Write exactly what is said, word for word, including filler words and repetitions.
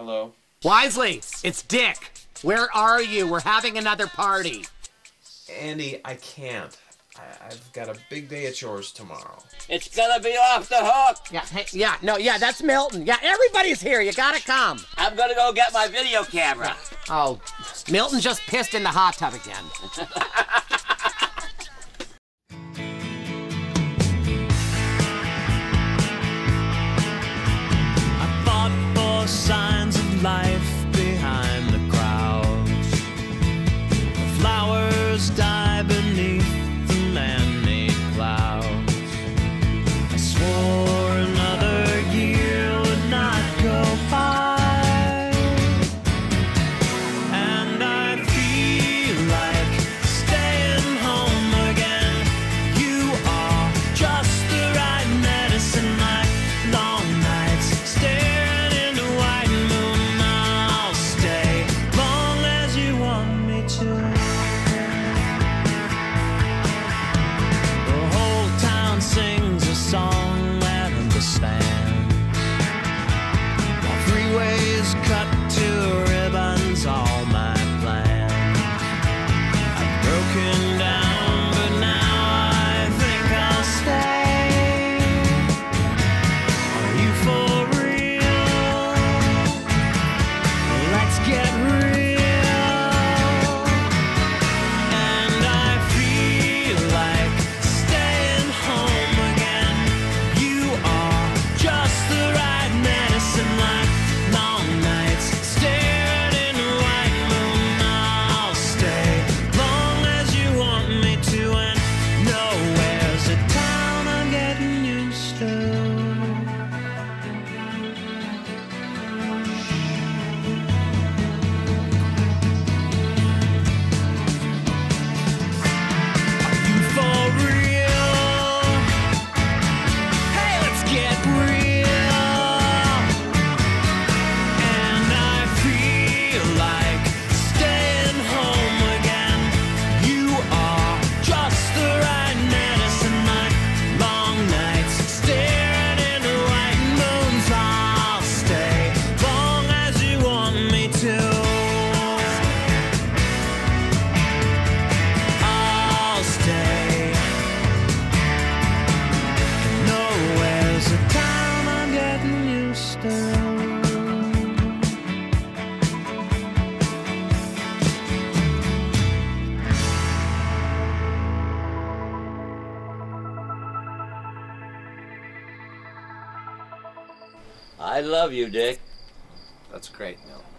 Hello? Wisely, it's Dick. Where are you? We're having another party. Andy, I can't. I I've got a big day at yours tomorrow. It's gonna be off the hook. Yeah, hey, yeah, no, yeah, that's Milton. Yeah, everybody's here. You gotta come. I'm gonna go get my video camera. Oh, Milton just pissed in the hot tub again. I fought for signs of life behind the crowds. The flowers die beneath the man-made clouds. I swore another year would not go by, and I feel like staying home again. You are just the right medicine. My long nights staring in the white moon. I'll stay long as you want me to. The whole town sings a song I understand, while freeways cut to ribbons all my plans. I've broken down, but now I think I'll stay. Are you for real? Let's get real. And I feel like staying home again. You are just the right medicine. Like long nights staring in the white moon. I'll stay long as you want me to. And nowhere's a town I'm getting used to. Are you for real? Hey, let's get real. And I feel like staying home again. You are just the right medicine. Like long nights staring in the white moons. I'll stay long as you want me to. I'll stay. Nowhere's a town I'm getting used to. I love you, Dick. That's great, Milt.